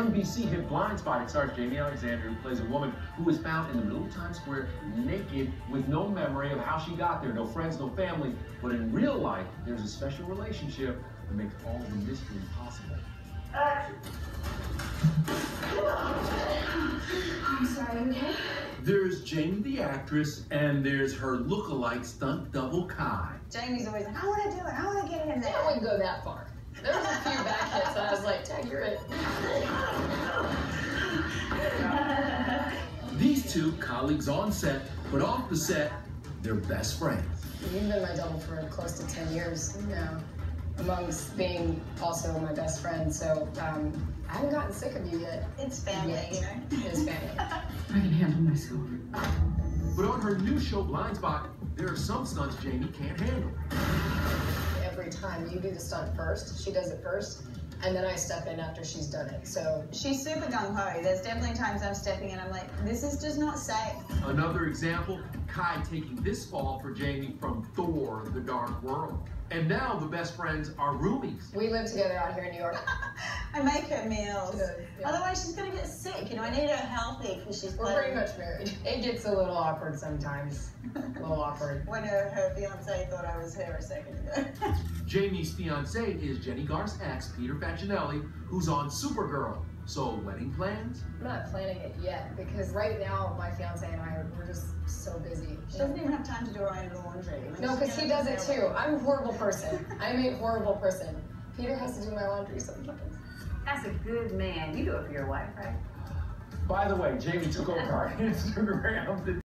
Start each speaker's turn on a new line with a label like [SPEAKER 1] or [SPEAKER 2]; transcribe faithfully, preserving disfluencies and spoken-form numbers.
[SPEAKER 1] N B C hit Blindspot. It stars Jaimie Alexander, who plays a woman who is found in the middle of Times Square naked with no memory of how she got there, no friends, no family. But in real life, there's a special relationship that makes all the mystery possible. Action!
[SPEAKER 2] I'm sorry, okay?
[SPEAKER 1] There's Jaimie the actress, and there's her look-alike stunt double Ky.
[SPEAKER 3] Jaimie's always, I want to do it, I want to get in there.
[SPEAKER 2] I wouldn't go that far. There was a few back hits, and I was like, Dad, you're it.
[SPEAKER 1] These two, colleagues on set, but off the set, they're best friends.
[SPEAKER 2] You've been my double for close to ten years now, amongst being also my best friend, so um, I haven't gotten sick of you yet.
[SPEAKER 3] It's family,
[SPEAKER 2] yet.
[SPEAKER 3] you know?
[SPEAKER 2] It is family.
[SPEAKER 4] I can handle myself.
[SPEAKER 1] But on her new show, Blindspot, there are some stunts Jaimie can't handle.
[SPEAKER 2] Every time you do the stunt first, she does it first, and then I step in after she's done it. So
[SPEAKER 3] she's super gung-ho. There's definitely times I'm stepping in, I'm like, this is just not safe.
[SPEAKER 1] Another example, Ky taking this fall for Jaimie from Thor, The Dark World. And now the best friends are roomies.
[SPEAKER 2] we live together out here in New York.
[SPEAKER 3] I make her meals.
[SPEAKER 2] Yeah.
[SPEAKER 3] Otherwise she's gonna get sick. You know, I need her healthy because she's
[SPEAKER 2] We're pretty much married. It gets a little awkward sometimes. A little awkward.
[SPEAKER 3] When her, her fiance thought I was her a second ago.
[SPEAKER 1] Jaimie's fiance is Jenny Garth's ex, Peter Facinelli, who's on Supergirl. So, wedding plans?
[SPEAKER 2] I'm not planning it yet because right now my fiance and I we're just so busy.
[SPEAKER 3] She doesn't even have time to do her own laundry. I mean,
[SPEAKER 2] No, because he does it too. I'm a horrible person. I'm a horrible person. Peter has to do my laundry sometimes.
[SPEAKER 4] That's a good man. You do it for your wife, right?
[SPEAKER 1] By the way, Jaimie took over our Instagram.